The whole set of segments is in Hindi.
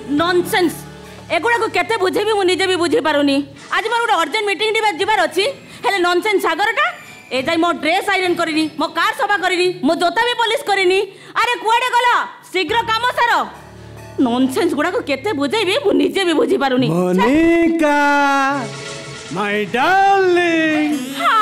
नॉनसेंस एगुड़ा को केते बुझेबी मु निजे भी बुझी पारुनी आज मोर गोटे अर्जेंट मीटिंग दिबा जिबार अछि हेले नॉनसेंस सागरटा ए जाई मो ड्रेस आयरन करिनी मो कार सफा करिनी मो जोता भी पॉलिश करिनी अरे कुआडे गला शीघ्र काम सारो नॉनसेंस गुडा को केते बुझेबी मु निजे भी बुझी पारुनी मोनिका माय डार्लिंग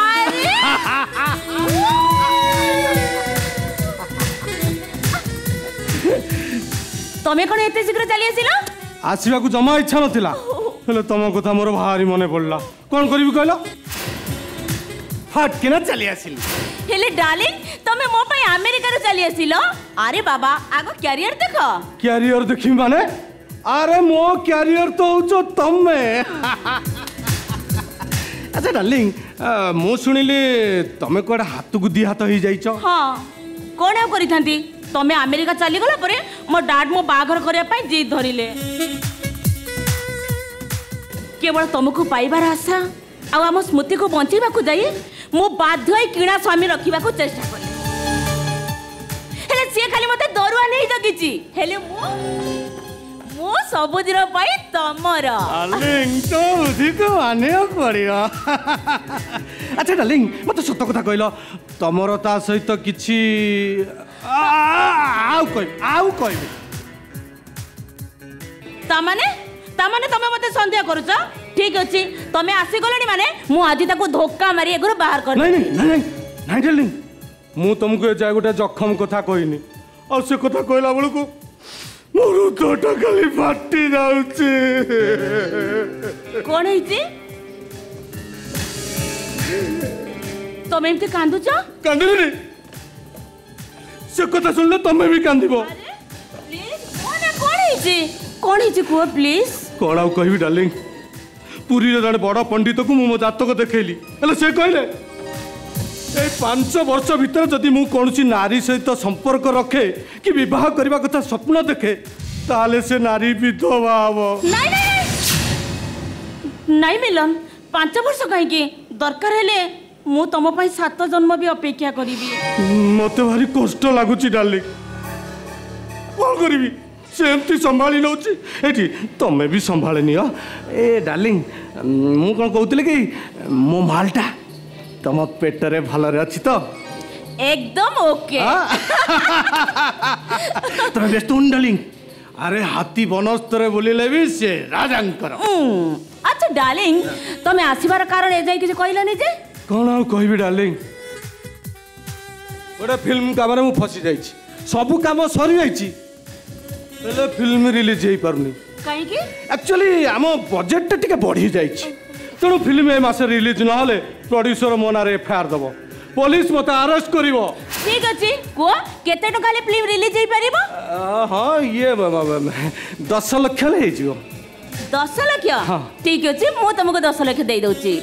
तमे कोन एते शीघ्र चली आसिलो आसीबा को जमा इच्छा नथिला हेले तम कथा मोर भारी मने पड़ला कोन करबी कहलो फट के ना चली आसिली हेले डार्लिंग तमे मो पई अमेरिका रो चली आसिलो अरे बाबा आगो कैरियर देखो कैरियर देखी माने अरे मो कैरियर तो होचो तमे अच्छा डार्लिंग मो सुनिले तमे कोडा हाथ को दी हाथ ही जाइछो हां कोन करि थांती तमे अमेरिका चली गला परे मो डाड मो बाघर करिया पई जिद धरिले केवल तुमको पाइबार आशा आ हम स्मृति को बंचेबा को जाई मो बाध्य होई किणा स्वामी रखिबा को चेष्टा करले हेले से खाली मते दरुआ नहीं जगिची हेले मो सब दिन पाई तमर डार्लिंग तो अधिक माने पड़ियो अच्छा डार्लिंग मते सत्य कथा कहलो तमरो ता सहित किछि आउ कहबे तामाने तमे मते संदेह करूछ ठीक अछि तमे आसी गलनी माने मु आज ताको धोखा मारी एगुरो बाहर कर नहीं नहीं नहीं नहीं डार्लिंग मु तुमको ए जाय गोटे जखम कथा कहनी और से कथा कहला बेलू को मोर हृदयटा खाली फाटी जाउची कोन हिची तमे एमते कांदुछ कांदली से कथा सुनले तमे भी कांदिबो प्लीज कोन हिची को प्लीज कौन आउ कहबी डार्लिंग पुरी रे जड़े बड़ पंडित को मो जातक देखैली हेले से कहले ए 5 वर्ष भीतर जदि मु कोनसी नारी सहित संपर्क रखे कि विवाह करबा कथा स्वप्न देखे ताले से नारी विधवा हबो नहीं मिलन 5 वर्ष कहीं की दरकार हेले मु तम पई 7 जन्म भी अपेक्षा करिबी मते भारी कष्ट लागुची डार्लिंग कोन करिबी सेमती संभाली नौची एठी तमे भी संभाले नियो ए डार्लिंग मु कोन कहउतले कि मो मालटा तम पेटरे भलरे अछि तो एकदम ओके तमे व्यस्त हुन डार्लिंग अरे हाथी बनस्तरे बोलिले भी से राजांकर अच्छा डार्लिंग तमे आसीबार कारण ए जाई कि कहलानी जे कोन आ कहबी डार्लिंग ओडा फिल्म कामरे मु फसी जाईची सब काम सरी जाईची हेले फिल्म रिलीज हेई परनी काई की एक्चुअली हम बजेट टिके बढ़ी जाईची तेणु फिल्म ए मासे रिलीज न होले प्रोड्यूसर मोनारे एफआईआर दबो पुलिस मते अरेस्ट करिवो ठीक अछि को केते टका ले फिल्म रिलीज हेई परिबो हां ये 10 लाख ले हेई जिवो 10 लाख ठीक अछि मु तुमको 10 लाख देई दउची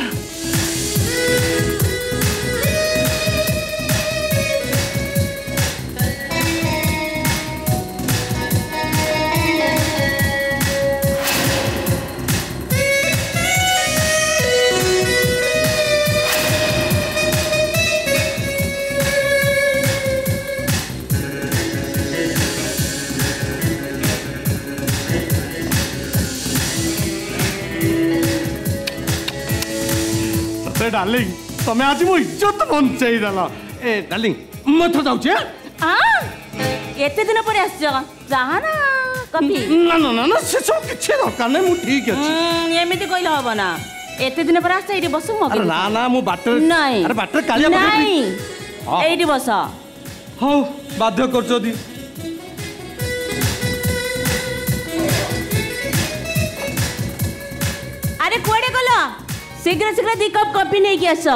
डार्लिंग तमे आज मो इज्जत बंचाई दला ए डार्लिंग मत जाऊ छे एते दिन पर आस जहा ना कॉफी ना ना ना से सब किछे दरकार नै मु ठीक अछि एमिति कहले होबो ना एते दिन पर आस एठी बसु मगे अरे ना ना मु बाटर नहीं अरे बाटर कालिया नहीं एठी बस हो बाध्य करछो दी अरे कोडे गलो शीघ्र शीघ्र 2 कप कॉफी नहीं कि आस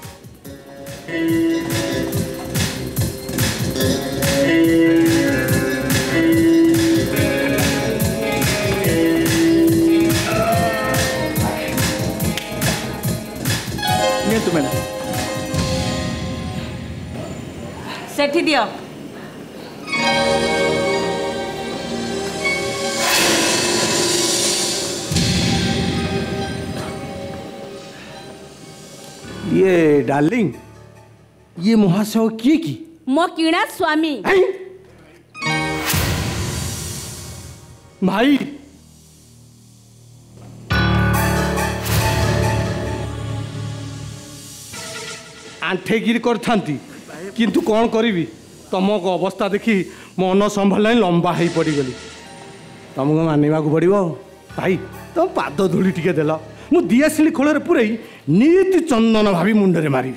ये तो मैंने सेठी दियो ये डार्लिंग ये महाशय किए की मो किणा स्वामी भाई आंठेगिरी करथांती किंतु कौन करी तुम अवस्था देखी मन संभाल लंबा हो पड़गली तुमको मानवा पड़ो भाई तुम पाद धूली टिके देल मु दियाशिली खोल पूरे नीति चंदन भाभी मुंडे मारि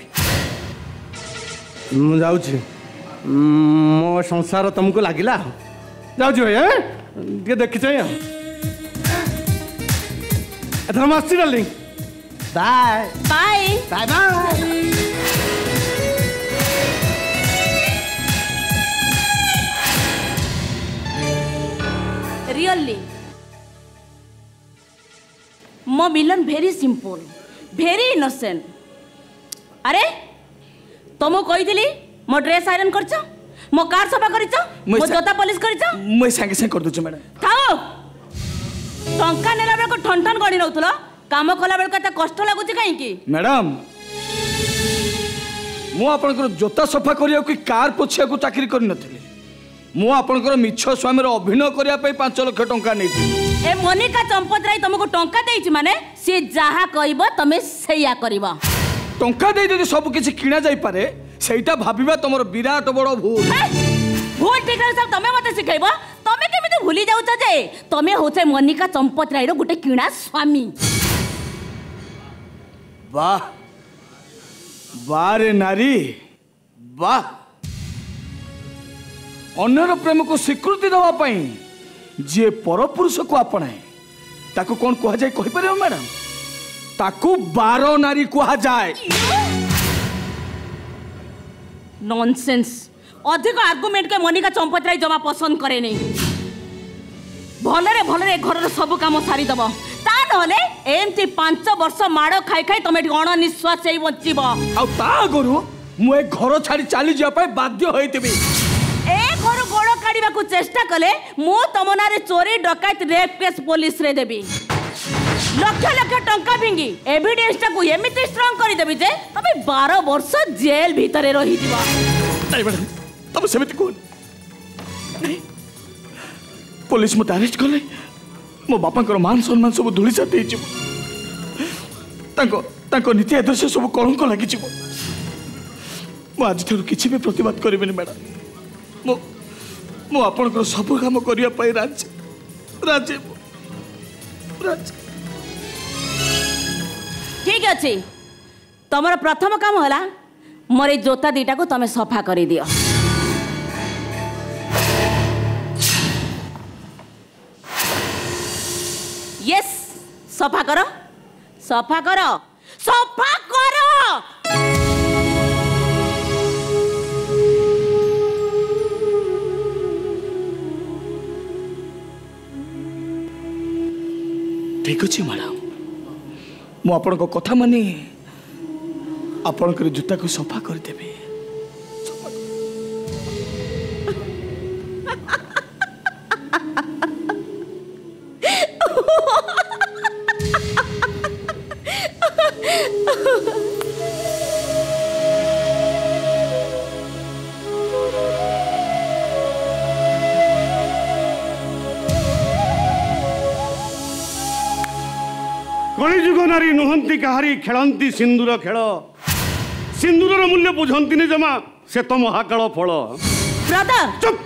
मुझे मो संसार तुमको लगिला जाऊँ भाई देखी चाहिए एथर आसी darling bye bye bye bye really मो मिलन भेरी सिंपल भेरी इनोसेंट अरे तुमको कही मो ड्रेस आयरन कर मो कार सफा कर मो जोता पॉलिश कर मैं संगे संगे कर दूची मैडम थाओ टंका नेला बेल को ठन ठन गड़ी नउथलो काम कला बेल कते कष्ट लागुची काई की मैडम मु आपनकर जोता सफा करिया कि कार पोछिया को चाकरी कर नथिली मु आपनकर मिछ स्वामी रो अभिनय करिया पई 5 लाख टंका नेथि ए मोनिका चंपतराय तुमको टंका देइछि माने से जहा कहबो तमे सेया करबो टंका दे दे सब किछि किना जाई पारे सेटा भाबिबा तमरो विराट बड़ भूल भूल ठीक है सब तमे मते सिखाइबो तमे केमिति भूली जाउछ जे तमे होछे मोनिका चंपतराय रो गुटे किणा स्वामी वाह वाह रे नारी वाह अन्यर प्रेम को स्वीकृति दवा पाई जे पर पुरुष को अपनाए ताको कौन कह जाए कहि परियो मैडम ताको 12 नारी कहा जाए नॉनसेंस अधिक आर्गुमेंट के मोनिका चंपतराय जमा पसंद करे नहीं भलरे घर सब काम सारी दब ता नहले एमती 5 वर्ष माड़ खाई खाई तमे अण निश्वास ही बचिब आ ता गरु मु ए घर छाड़ी चली जा पाए बाध्य होइतबी ए घर गोड़ काढ़ा को चेष्टा कले मु तम नारे चोरी डकायत रेप केस पुलिस रे देबी लक्ष लक्ष टंका भिंगी एविडेंस टाकू एमिति स्ट्रांग करी देबी जे तमे 12 वर्ष जेल भीतर रही दिबा नहीं मैडम तब सेमिति कोन नहीं पुलिस मत अरेस्ट कले मो बापा मान सम्मान सब धूली साथी ताको नीति आदर्श सब कलंक लगी आज किसी भी प्रतिवाद करें मैडम मो आपन सब काम करने राजी राजी राजी ठीक अच्छे तुम प्रथम काम है मोर जोता दीटा को तुम सफा कर दियो यस सफा करो सफा करो सफा करो ठीक अच्छे मैडम मु आपण कथा मानी आपण जूता को सफा करदेवी कलिजुग नारी नुहंती कहारी खेलंती सिंदूर खेल सिंदूर मूल्य बुझंती जमा से तो महाकाल फल ब्रदर चुप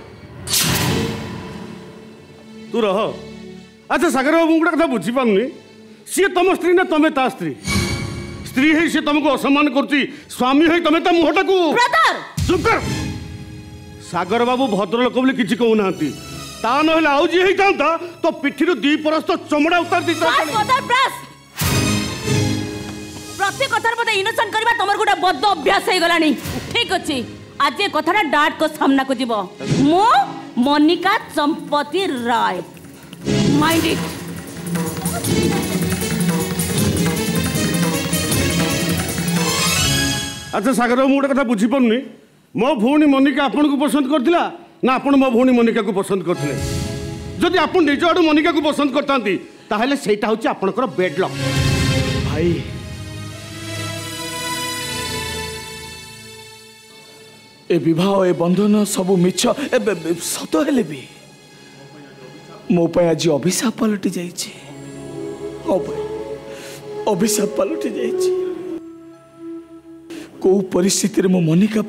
तू रह अच्छा सागर बाबू गोटे कथा बुझी पारुनी सी तुम स्त्री ना तमें ता स्त्री स्त्री है सी तुमको असम्मान करती स्वामी है तमें ता मुहटा को ब्रदर चुप कर सागर बाबू भद्रलोक बोली किसी कहूना ता ना आउ जी होता तो पिठी दी परस्त चमड़ा उतार दी प्रति कथार मते इनोसेंट करबा तमर गुडा बद्ध अभ्यास हे गलानी ठीक अछि आज ए कथाटा डाट को सामना को जीवो मो मोनिका चंपती राय माइंड इट अच्छा सागर बाबू गोटे कथा बुझी पारुनी मो भौणी मोनिका आपन को पसंद करथिला ना आपन मो भौणी मोनिका को पसंद करथिले जदि आपन निज आडू मोनिका को पसंद करतांती ताहले सेटा होची आपनकर बेड लक भाई ए विवाह ए बंधन सब मिछ सत हेले भी मो पे आज अभिशाप पलटि जाइए। अभिशाप पलटि जाइए। को परिस्थिति मो मनिका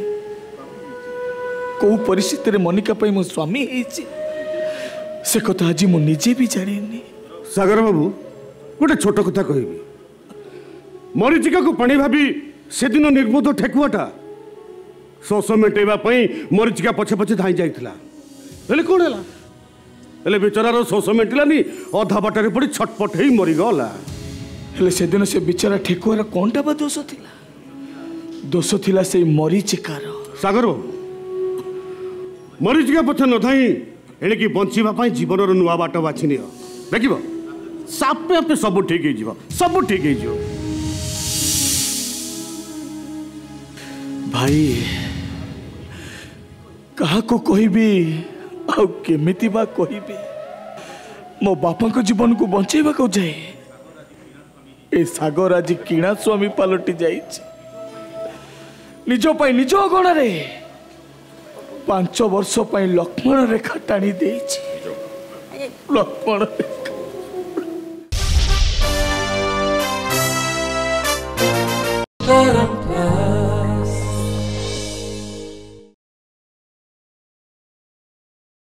को परिस्थिति मनिका मो स्वामी है से कथा आज मु निजे भी जानी। सागर बाबू गोटे छोट कथा कहि मरीचिका को पानी भाभी से दिन निर्बोध ठेकुआटा शोष मेटेवा मरीचिका पछे पछे धाई जाइथिला कौन है बेचारार शोष मेटिलानी अधा बाटर पड़ी छटपट ही मरीगला। से दिन से बेचारा ठेकुआर कौनटा बा दोष थिला? दोष थिला से मरीचिकार। सागर मरीचिका पछे न धाई एणिकी बंचीबा जीवन नुआ बाट बाछि नियो देखिबो सापे आपे सब ठीक हो सब ठीक हो। भाई कहा को कहबी आउ केमिति बा कहबी मो बापा को जीवन को बंचेबा को जाए ए सागर आज किणा स्वामी पलटि जाइछि। निज पाई निज अगण रे 5 वर्ष पाई लक्ष्मण रेखा टाणी देइछि। लक्ष्मण रेखा Tarantara